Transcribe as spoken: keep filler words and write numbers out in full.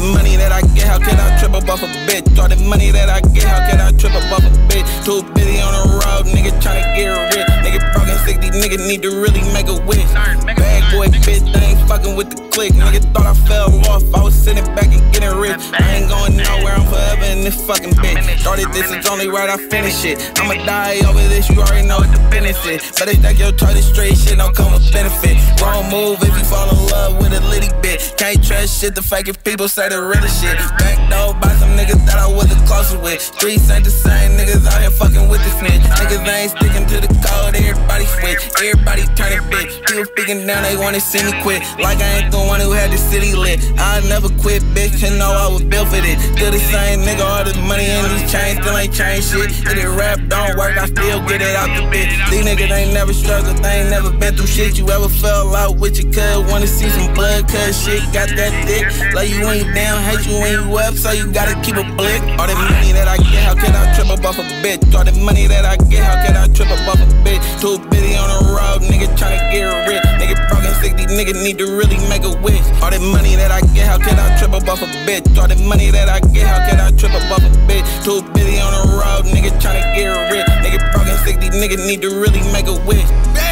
money that I get, how can I trip up off a bitch? All the money that I get, how can I trip up off a bitch? Too busy on the road, nigga tryna get rich. Nigga broken sick, these niggas need to really make a wish. Bad boy bitch, they ain't fucking with the click. Nigga thought I fell off, I was sitting back and getting rich. I ain't going nowhere, I'm forever in this fucking bitch. Started this, it's only right I finish it. I'ma die over this, you already know what the business is. Better stack your target straight, shit don't come with benefit. Wrong move if you fall in love with a litty bitch. Can't trust shit, the fakest people say the realest shit. Back door by some niggas that I was the closest with. Streets ain't the same, niggas out here fucking with the snitch. Niggas ain't sticking to the code, everybody switch. Everybody turning bitch. People speaking down, they wanna see me quit. Like I ain't the one who had the city lit. I never quit, bitch, you know I was built for this. Still the same nigga, all this money in these chains, still ain't changed shit. If it rap don't work, I still get it out the bitch. These niggas ain't never struggled, they ain't never been through shit. You ever fell out with your cuz, wanna see some blood, cuz shit got that dick. Love you when you down, hate you when you up, so you gotta keep a blick. All the money that I get, how can I trip up off a bitch? All the money that I get, how can I trip up off a bitch? Too busy on the road, nigga tryna get rich. Nigga broken sick, these niggas need to really make a wish. All the money that I get, how can I trip up off a bitch? All the money that I get, how can I trip up off a bitch? Too busy on the road, nigga tryna get rich. Nigga broken sick, these niggas need to really make a wish.